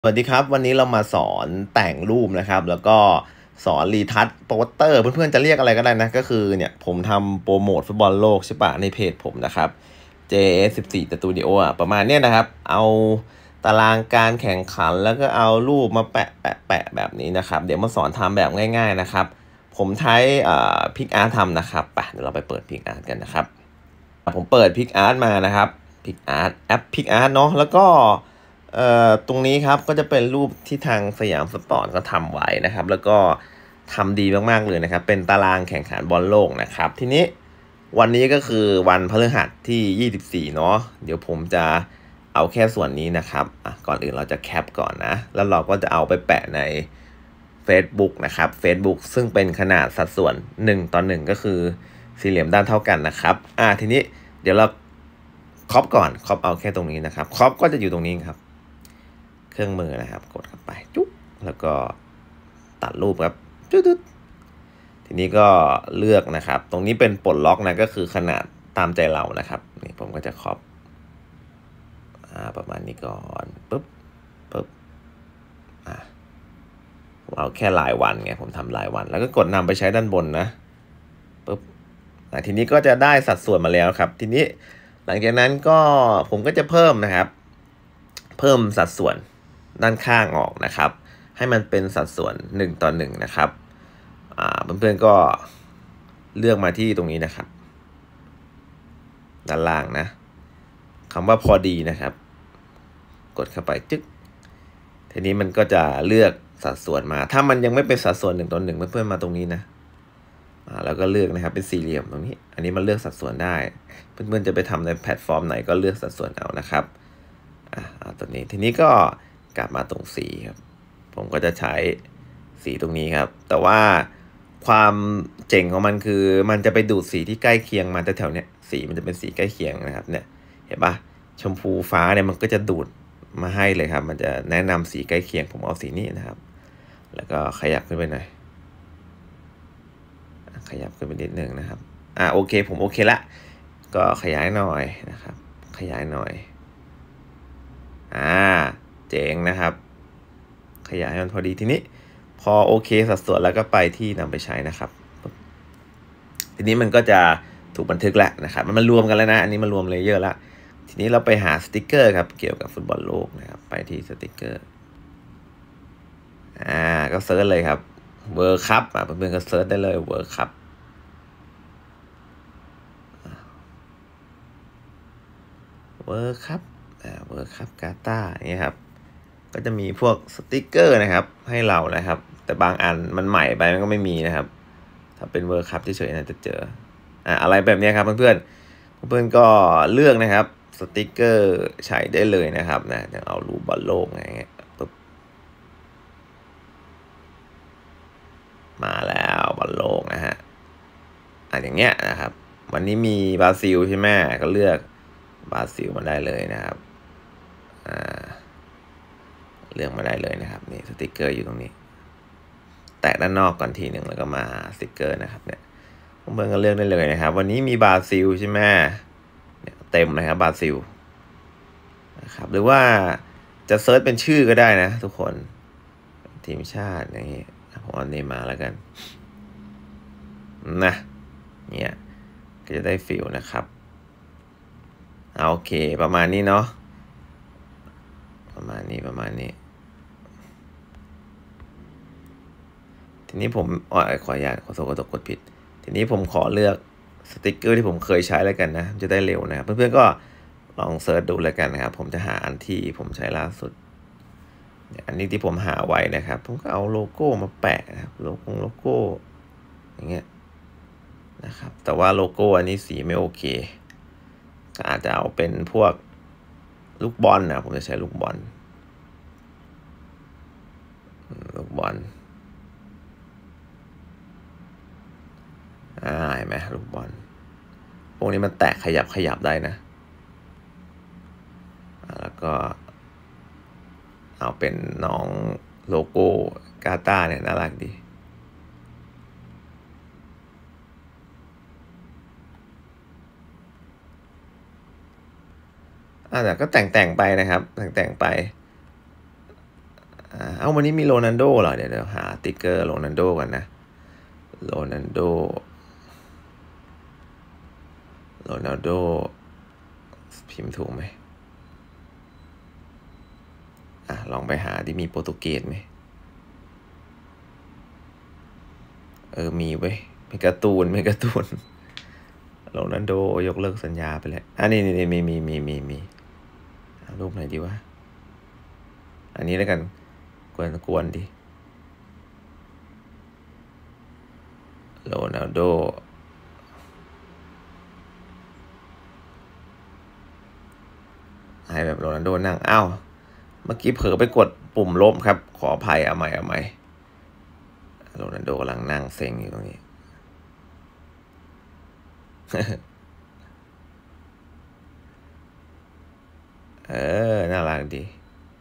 สวัสดีครับวันนี้เรามาสอนแต่งรูปนะครับแล้วก็สอนรีทัชโปสเตอร์เพื่อนๆจะเรียกอะไรก็ได้นะก็คือเนี่ยผมทำโปรโมทฟุตบอลโลกใช่ปะในเพจผมนะครับ JS14 Studio อ่ะประมาณเนี้ยนะครับเอาตารางการแข่งขันแล้วก็เอารูปมาแปะแบบนี้นะครับเดี๋ยวมาสอนทำแบบง่ายๆนะครับผมใช้พิกอาร์ตทำนะครับไปเดี๋ยวเราไปเปิดพิกอาร์ตกันนะครับผมเปิดพิกอาร์ตมานะครับพิกอาร์ตแอปพิกอาร์ตเนาะแล้วก็ตรงนี้ครับก็จะเป็นรูปที่ทางสยามสปอร์ตก็ทำไว้นะครับแล้วก็ทำดีมากๆเลยนะครับเป็นตารางแข่งขันบอลโลกนะครับทีนี้วันนี้ก็คือวันพฤหัสที่24เนาะเดี๋ยวผมจะเอาแค่ส่วนนี้นะครับก่อนอื่นเราจะแคปก่อนนะแล้วเราก็จะเอาไปแปะใน Facebook นะครับ Facebook ซึ่งเป็นขนาดสัดส่วน1:1ก็คือสี่เหลี่ยมด้านเท่ากันนะครับทีนี้เดี๋ยวเราครอปก่อนครอปเอาแค่ตรงนี้นะครับครอปก็จะอยู่ตรงนี้ครับเครื่องมือนะครับกดเข้าไปจุ๊บแล้วก็ตัดรูปครับจุ๊ดทีนี้ก็เลือกนะครับตรงนี้เป็นปลดล็อกนะก็คือขนาดตามใจเรานะครับนี่ผมก็จะครอปประมาณนี้ก่อนปุ๊บผมเอาแค่รายวันไงผมทำรายวันแล้วก็กดนำไปใช้ด้านบนนะปุ๊บทีนี้ก็จะได้สัดส่วนมาแล้วครับทีนี้หลังจากนั้นก็ผมก็จะเพิ่มนะครับเพิ่มสัดส่วนด้านข้างออกนะครับให้มันเป็นสัดส่วน1:1นะครับเพื่อนๆก็เลือกมาที่ตรงนี้นะครับด้านล่างนะคำว่าพอดีนะครับกดเข้าไปจึ๊กทีนี้มันก็จะเลือกสัดส่วนมาถ้ามันยังไม่เป็นสัดส่วน1:1เพื่อนๆมาตรงนี้นะแล้วก็เลือกนะครับเป็นสี่เหลี่ยมตรงนี้อันนี้มันเลือกสัดส่วนได้เพื่อนๆจะไปทำในแพลตฟอร์มไหนก็เลือกสัดส่วนเอานะครับตัวนี้ทีนี้ก็กลับมาตรงสีครับผมก็จะใช้สีตรงนี้ครับแต่ว่าความเจ๋งของมันคือมันจะไปดูดสีที่ใกล้เคียงมาแต่แถวเนี้ยสีมันจะเป็นสีใกล้เคียงนะครับเนี่ยเห็นปะชมพูฟ้าเนี่ยมันก็จะดูดมาให้เลยครับมันจะแนะนำสีใกล้เคียงผมเอาสีนี้นะครับแล้วก็ขยับขึ้นไปหน่อยขยับขึ้นไปนิดนึงนะครับโอเคผมโอเคละก็ขยายหน่อยนะครับขยายหน่อยเจ๋งนะครับขยายให้มันพอดีทีนี้พอโอเคสัดส่วนแล้วก็ไปที่นำไปใช้นะครับทีนี้มันก็จะถูกบันทึกแล้วนะครับมันรวมกันแล้วนะอันนี้มันรวมเลเยอร์แล้วทีนี้เราไปหาสติกเกอร์ครับเกี่ยวกับฟุตบอลโลกนะครับไปที่สติกเกอร์ก็เซิร์ชเลยครับเวิร์คัพเพื่อนๆก็เซิร์ชได้เลยเวิร์คัพเวิร์คัพกาตาร์นี่ครับก็จะมีพวกสติกเกอร์นะครับให้เรานะครับแต่บางอันมันใหม่ไปมันก็ไม่มีนะครับถ้าเป็นเวิร์คัพเฉยๆน่าจะเจออะไรแบบนี้ครับเพื่อนๆก็เลือกนะครับสติกเกอร์ใช้ได้เลยนะครับนะอย่างเอารูปบอลโลกไงปุ๊บมาแล้วบอลโลกนะฮะอย่างเงี้ยนะครับวันนี้มีบราซิลใช่ไหมก็เลือกบราซิลมาได้เลยนะครับเลือกมาได้เลยนะครับนี่สติกเกอร์อยู่ตรงนี้แตะด้านนอกก่อนทีหนึ่งแล้วก็มาสติกเกอร์นะครับเนี่ยเพื่อนก็เลือกได้เลยนะครับวันนี้มีบราซิลใช่ไหมเนี่ยเต็มนะครับบราซิลนะครับหรือว่าจะเซิร์ชเป็นชื่อก็ได้นะทุกคนทีมชาติอย่างนี้ผมเอาเนย์มาร์แล้วกันนะเนี่ยก็จะได้ฟิลนะครับโอเคประมาณนี้เนาะประมาณนี้ทีนี้ผมขออนุญาตขอโทษกดผิดทีนี้ผมขอเลือกสติกเกอร์ที่ผมเคยใช้แล้วกันนะจะได้เร็วนะครับเพื่อนๆก็ลองเซิร์ชดูแล้วกันนะครับผมจะหาอันที่ผมใช้ล่าสุดอันนี้ที่ผมหาไว้นะครับผมก็เอาโลโก้มาแปะนะครับโลโก้อย่างเงี้ยนะครับแต่ว่าโลโก้อันนี้สีไม่โอเคก็อาจจะเอาเป็นพวกลูกบอลนะผมจะใช้ลูกบอลเห็นไหมลูกบอลพวกนี้มันแตะขยับได้นะแล้วก็เอาเป็นน้องโลโก้กาตาร์เนี่ยน่ารักดีแต่ก็แต่งไปนะครับแต่งไปเอาวันนี้มีโรนัลโดเหรอเดี๋ยวหาติ๊กเกอร์โรนัลโดกันนะโรนัลโดพิมพ์ถูกไหมลองไปหาที่มีโปรตุเกสไหมมีเว้ยมีการ์ตูนโรนัลโดยกเลิกสัญญาไปแล้วนี่มีรูปไหนดีวะอันนี้แล้วกันกวนดิโรนัลโดให้แบบโรนัลโดนั่งเมื่อกี้เผลอไปกดปุ่มลบครับขออภัยเอาใหม่โรนัลโดกำลังนั่งเซ็งอยู่ตรงนี้ น่ารักดี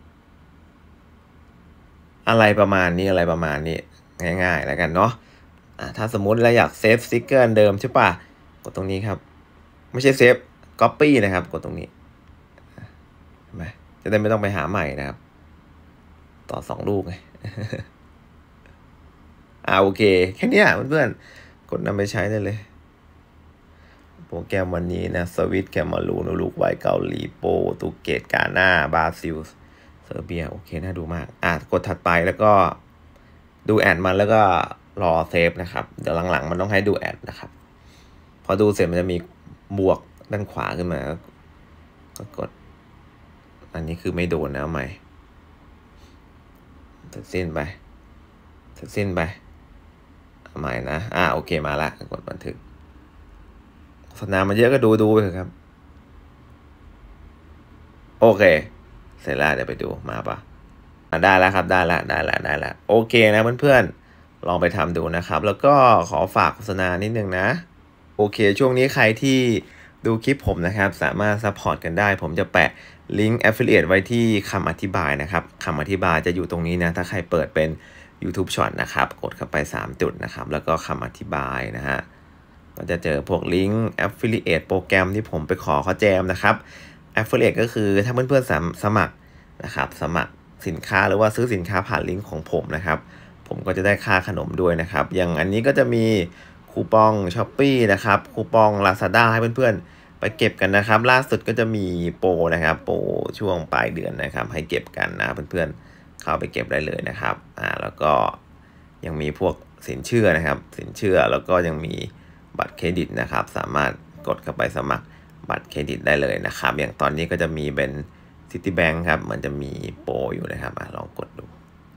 อะไรประมาณนี้ง่ายๆแล้วกันเนาะถ้าสมมุติเราอยากเซฟสติ๊กเกอร์เดิมใช่ป่ะกดตรงนี้ครับไม่ใช่เซฟก๊อปปี้นะครับกดตรงนี้เห็นไหมจะได้ไม่ต้องไปหาใหม่นะครับต่อ2ลูกไง โอเคแค่นี้เพื่อนๆกดนำไปใช้ได้เลยโปรแกรมวันนี้นะสวิตแคมารูนอุรุกวัยเกาหลีโปรตุเกสกาน่าบราซิลเซอร์เบียโอเคน่าดูมากกดถัดไปแล้วก็ดูแอดมันแล้วก็รอเซฟนะครับเดี๋ยวหลังๆมันต้องให้ดูแอดนะครับพอดูเสร็จมันจะมีบวกด้านขวาขึ้นมาก็กดอันนี้คือไม่โดนนะใหม่เสร็จสิ้นไปใหม่นะโอเคมาละกดบันทึกโฆษณามันเยอะก็ดูไปเถอะครับโอเคเสร็จแล้วเดี๋ยวไปดูมาปะได้แล้วครับได้แล้วโอเคนะเพื่อนๆลองไปทำดูนะครับแล้วก็ขอฝากโฆษณานิดนึงนะโอเคช่วงนี้ใครที่ดูคลิปผมนะครับสามารถซัพพอร์ตกันได้ผมจะแปะลิงก์ Affiliate ไว้ที่คำอธิบายนะครับคำอธิบายจะอยู่ตรงนี้นะถ้าใครเปิดเป็น YouTube Short นะครับกดเข้าไป3จุดนะครับแล้วก็คำอธิบายนะฮะก็จะเจอพวกลิงก์ Affiliate โปรแกรมที่ผมไปขอเขาแจมนะครับ Affiliate ก็คือถ้าเพื่อนๆสมัครนะครับสมัครสินค้าหรือว่าซื้อสินค้าผ่านลิงก์ของผมนะครับผมก็จะได้ค่าขนมด้วยนะครับอย่างอันนี้ก็จะมีคูปอง Shopee นะครับคูปอง Lazada ให้เพื่อนๆไปเก็บกันนะครับล่าสุดก็จะมีโปรนะครับโปรช่วงปลายเดือนนะครับให้เก็บกันนะเพื่อนๆเข้าไปเก็บได้เลยนะครับแล้วก็ยังมีพวกสินเชื่อนะครับสินเชื่อแล้วก็ยังมีบัตรเครดิตนะครับสามารถกดเข้าไปสมัครบัตรเครดิตได้เลยนะครับอย่างตอนนี้ก็จะมีเป็น Citibank ครับมันจะมีโปรอยู่นะครับลองกดดู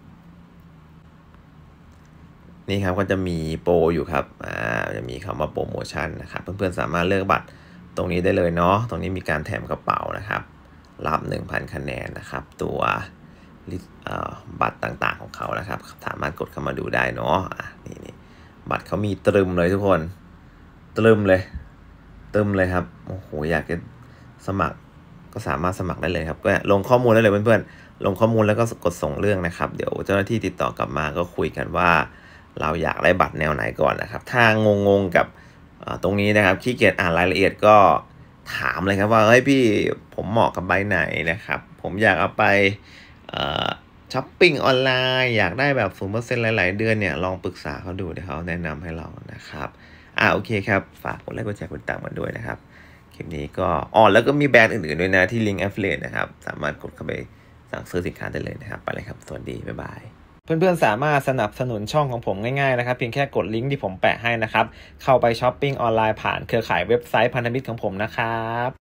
นี่ครับก็จะมีโปรอยู่ครับจะมีคำว่าโปรโมชั่นนะครับเพื่อนๆสามารถเลือกบัตรตรงนี้ได้เลยเนาะตรงนี้มีการแถมกระเป๋านะครับรับ 1,000 คะแนนนะครับตัวบัตรต่างๆของเขานะครับสามารถกดเข้ามาดูได้เนาะนี่บัตรเขามีตรึมเลยทุกคนตรึมเลยครับโอ้โหอยากจะสมัครก็สามารถสมัครได้เลยครับก็ลงข้อมูลได้เลยเพื่อนๆลงข้อมูลแล้วก็กดส่งเรื่องนะครับเดี๋ยวเจ้าหน้าที่ติดต่อกลับมาก็คุยกันว่าเราอยากได้บัตรแนวไหนก่อนนะครับถ้างงกับตรงนี้นะครับขี้เกียจอ่านรายละเอียดก็ถามเลยครับว่าเฮ้ยพี่ผมเหมาะกับใบไหนนะครับผมอยากเอาไปช้อปปิ้งออนไลน์อยากได้แบบ 0% หลายๆเดือนเนี่ยลองปรึกษาเขาดูเดี๋ยวเขาแนะนำให้เรานะครับโอเคครับฝากกดไลค์กดแชร์กดติดตามกันด้วยนะครับคลิปนี้ก็แล้วก็มีแบรนด์อื่นๆด้วยนะที่ลิงก์ Affiliate นะครับสามารถกดเข้าไปสั่งซื้อสินค้าได้เลยนะครับไปเลยครับสวัสดีบ๊ายบายเพื่อนๆสามารถสนับสนุนช่องของผมง่ายๆนะครับเพียงแค่กดลิงก์ที่ผมแปะให้นะครับเข้าไปช้อปปิ้งออนไลน์ผ่านเครือข่ายเว็บไซต์พันธมิตรของผมนะครับ